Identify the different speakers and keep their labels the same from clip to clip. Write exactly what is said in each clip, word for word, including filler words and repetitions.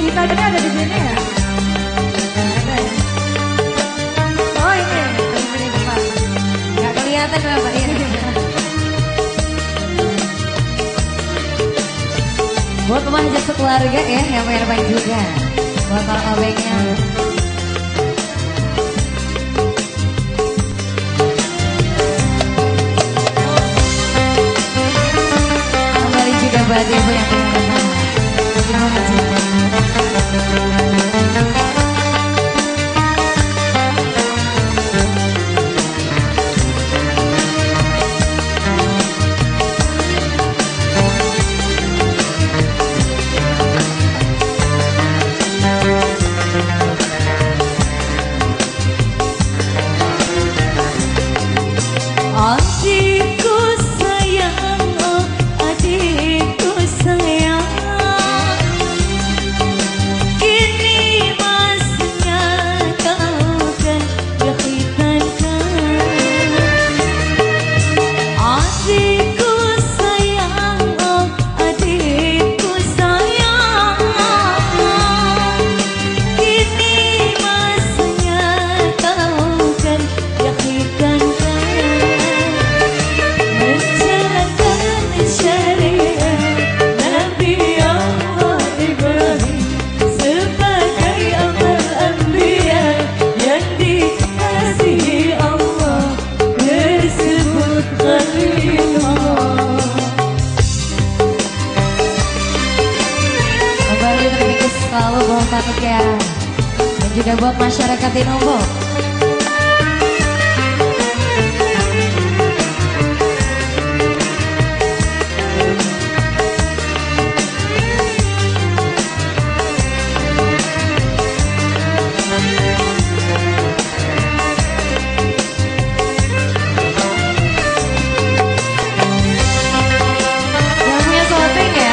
Speaker 1: Gitarnya ada di sini ya? Ada ya? Oh ini, ini Pak. Gak kelihatan Bapak ini. Buat pemanjat sekeluarga ya, yang main-main juga. Buat para obengnya. Kembali juga buat ibu yang tinggal di sana. Terima kasih.
Speaker 2: Adikku sayang, oh adikku sayang, kini masnya kau kan berhitankan. Adikku sayang, oh adikku sayang, kini masnya kau kan berhitankan.
Speaker 1: Selalu buat Tatuk ya, dan juga buat masyarakat di Lombok. Yang punya shooting ya.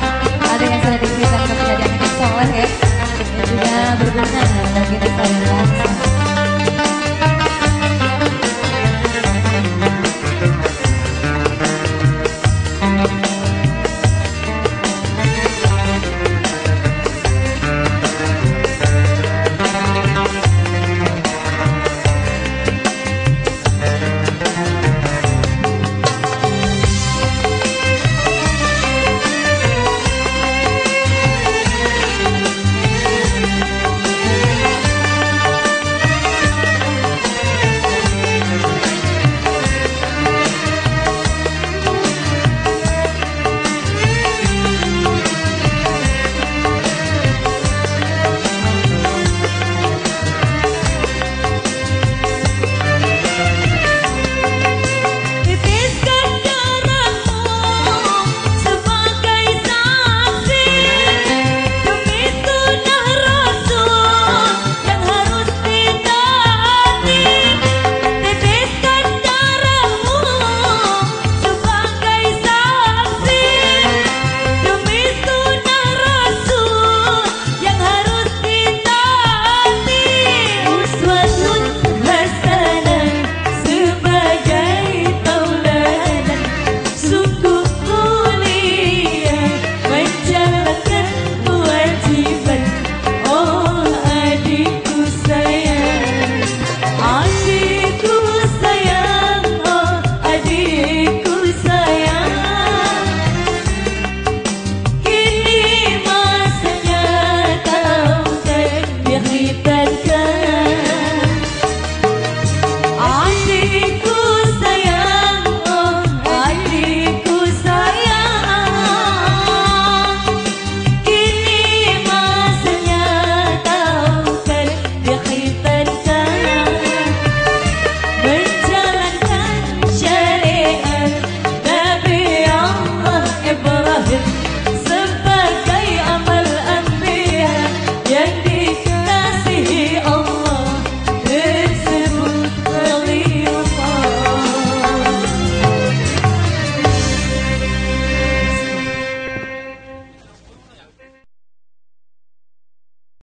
Speaker 2: Mudah-mudahan ada yang sudah diberikan kepada yang soleh ya, yang sudah berguna bagi kita.